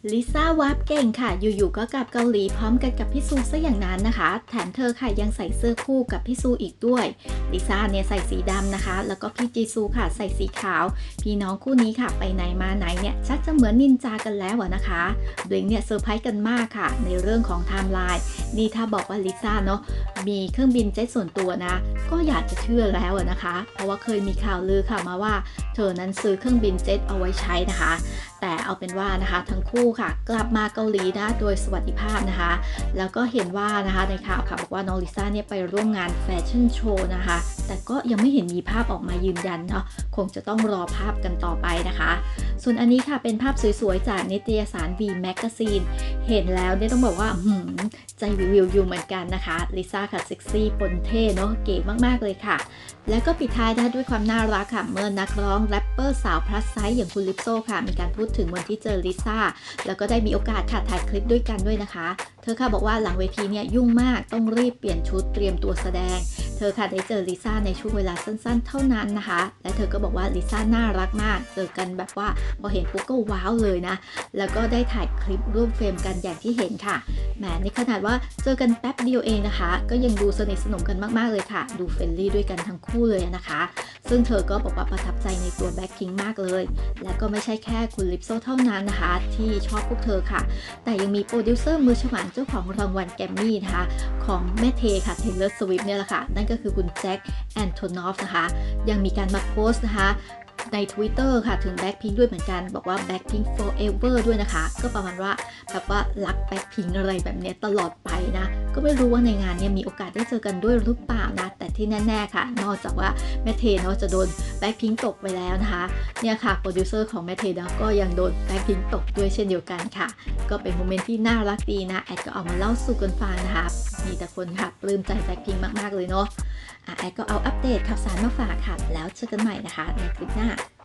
ลิซ่าวาร์ปเก่งค่ะอยู่ๆก็กลับเกาหลีพร้อมกันกับพี่ซูซะอย่างนั้นนะคะแถมเธอค่ะยังใส่เสื้อคู่กับพี่ซูอีกด้วยลิซ่าเนี่ยใส่สีดำนะคะแล้วก็พี่จีซูค่ะใส่สีขาวพี่น้องคู่นี้ค่ะไปไหนมาไหนเนี่ยชักจะเหมือนนินจากันแล้วนะคะโดยเนี่ยเซอร์ไพรส์กันมากค่ะในเรื่องของไทม์ไลน์นี่ถ้าบอกว่าลิซ่าเนาะมีเครื่องบินเจ็ตส่วนตัวนะก็อยากจะเชื่อแล้วนะคะเพราะว่าเคยมีข่าวลือค่ะมาว่าเธอนั้นซื้อเครื่องบินเจ็ตเอาไว้ใช้นะคะแต่เอาเป็นว่านะคะทั้งคู่ค่ะกลับมาเกาหลีนะโดยสวัสดิภาพนะคะแล้วก็เห็นว่านะคะในข่าวค่ะบอกว่าน้องลิซ่าเนี่ยไปร่วมงานแฟชั่นโชว์นะคะแต่ก็ยังไม่เห็นมีภาพออกมายืนยันเนาะคงจะต้องรอภาพกันต่อไปนะคะส่วนอันนี้ค่ะเป็นภาพสวยๆจากนิตยสาร V Magazine เห็นแล้วเนี่ยต้องบอกว่าใจวิวอยู่เหมือนกันนะคะลิซ่าค่ะเซ็กซี่ปนเท่เนาะเก๋มากๆเลยค่ะแล้วก็ปิดท้ายนะด้วยความน่ารักค่ะเมื่อนักร้องแรปเปอร์สาวพลัสไซส์อย่างคุณลิปโซค่ะมีการพูดถึงวันที่เจอลิซ่าแล้วก็ได้มีโอกาสค่ะถ่ายคลิปด้วยกันด้วยนะคะเธอค่ะบอกว่าหลังเวทีเนี่ยยุ่งมากต้องรีบเปลี่ยนชุดเตรียมตัวแสดงเธอค่ะได้เจอลิซ่าในช่วงเวลาสั้นๆเท่านั้นนะคะและเธอก็บอกว่าลิซ่าน่ารักมากเจอกันแบบว่าพอเห็นปุ๊บก็ว้าวเลยนะแล้วก็ได้ถ่ายคลิปร่วมเฟรมกันอย่างที่เห็นค่ะแหมในขนาดว่าเจอกันแป๊บเดียวเองนะคะก็ยังดูสนิทสนมกันมากๆเลยค่ะดูเฟรนลี่ด้วยกันทั้งคู่เลยนะคะซึ่งเธอก็บอกว่าประทับใจในตัวแบ็คพิงค์มากเลยและก็ไม่ใช่แค่คุณลิปโซเท่านั้นนะคะที่ชอบพวกเธอค่ะแต่ยังมีโปรดิวเซอร์มือฉมังเจ้าของรางวัลแกรมมี่นะคะของแม่เทค่ะเทเลอร์สวิฟต์เนี่ยแหละค่ะนั่นก็คือคุณแจ็คแอนโทนอฟนะคะยังมีการมาโพสต์นะคะใน Twitter ค่ะถึง Blackpink ด้วยเหมือนกันบอกว่า Blackpink forever ด้วยนะคะก็ประมาณว่าแบบว่ารัก Blackpink อะไรแบบนี้ตลอดไปนะก็ไม่รู้ว่าในงานเนี่ยมีโอกาสได้เจอกันด้วยหรือเปล่านะแต่ที่แน่ๆค่ะนอกจากว่าแม่เทเนาะจะโดน Blackpink ตกไปแล้วนะคะเนี่ยค่ะโปรดิวเซอร์ของแม่เทเนาะก็ยังโดน Blackpink ตกด้วยเช่นเดียวกันค่ะก็เป็นโมเมนต์ที่น่ารักดีนะแอดก็เอามาเล่าสู่กันฟังนะคะมีแต่คนค่ะปลื้มใจ Blackpink มากๆเลยเนาะแอดก็เอาอัปเดตข่าวสารมาฝากค่ะแล้วเจอกันใหม่นะคะในคลิปหน้า